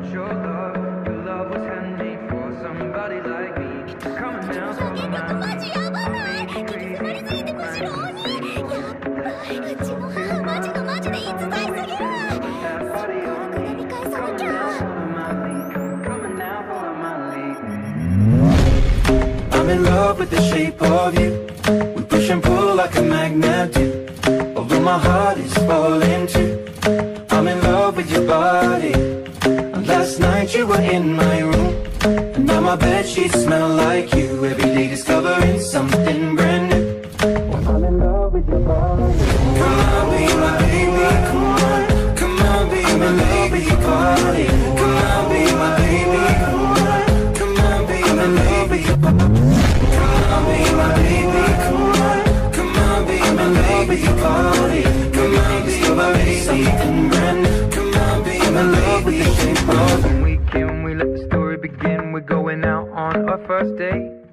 Your love was handmade for somebody like me. Coming down from my I'm in love with the shape of you. We push and pull like a magnet do. Although my heart is falling too. I'm in love with your body. And last night you were in my room, and now my bedsheets smell like you. Every day discovering something brand new. I'm in love with your body. Come on, be my baby, come on. Come on, be my baby, body. Come on, be my baby, come on. Come on, be my baby, come on, be my baby, come on. Come on, be my baby, body. Come on, be my baby, and brand new. Come on, be my love with the shape of. When we let the story begin. We're going out on our first date.